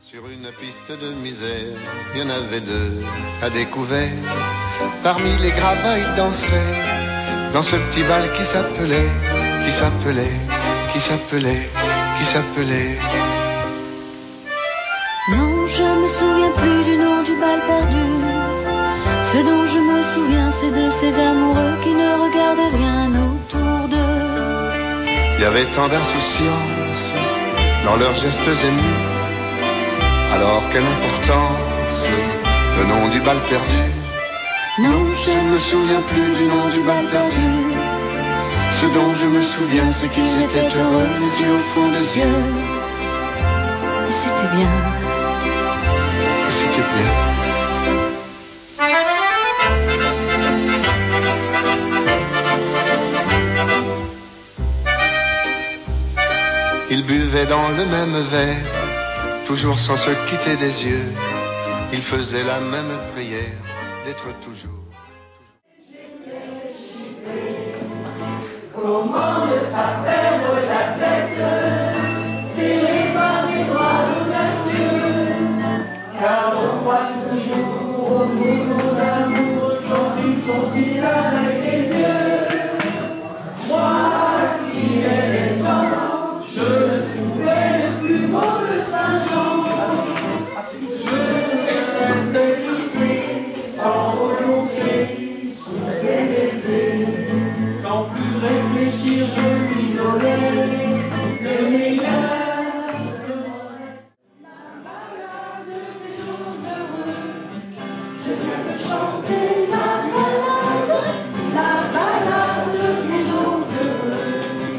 Sur une piste de misère, il y en avait deux à découvert. Parmi les gravats, ils dansaient dans ce petit bal qui s'appelait. Non, je me souviens plus du nom du bal perdu. Ce dont je me souviens, c'est de ces amoureux qui ne regardent rien autour d'eux. Il y avait tant d'insouciance dans leurs gestes émus. Alors quelle importance, le nom du bal perdu. Non, je me souviens plus du nom du bal perdu. Ce dont je me souviens, c'est qu'ils étaient heureux, les yeux au fond des yeux. Et c'était bien. C'était bien. Ils buvaient dans le même verre, toujours sans se quitter des yeux. Ils faisaient la même prière d'être toujours. Comment ne pas perdre la tête, serré par des bras audacieux, car on croit toujours au mouvement d'amour quand ils sont dits avec les yeux. Moi qui aimais tant, je le trouvais le plus beau de Saint-Jean. Je restais brisé, sans volonté, sous ses baisers. Sans plus réfléchir, je lui donnais le meilleur de mon être. La balade des jours heureux, je viens de chanter la balade des jours heureux.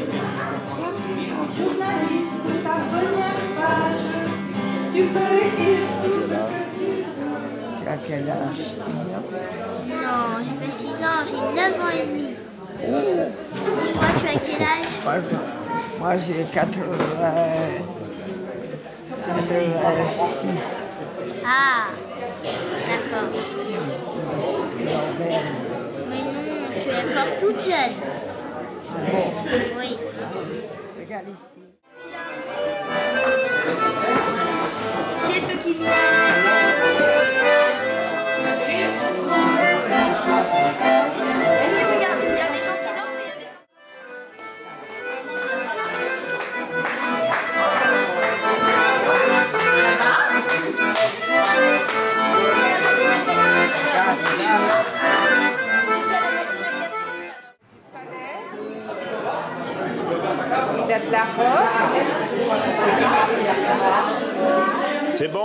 Journaliste, ta première page, tu peux écrire tout ce que tu veux. Tu as quel âge? Non, j'ai fait 6 ans, j'ai 9 ans et demi. Et toi, tu as quel âge? 3 ans. Moi, j'ai 86. Ah, d'accord. Mais non, tu es encore toute jeune. Bon, Oui. regarde ici. Qu'est-ce qu'il y a? C'est bon?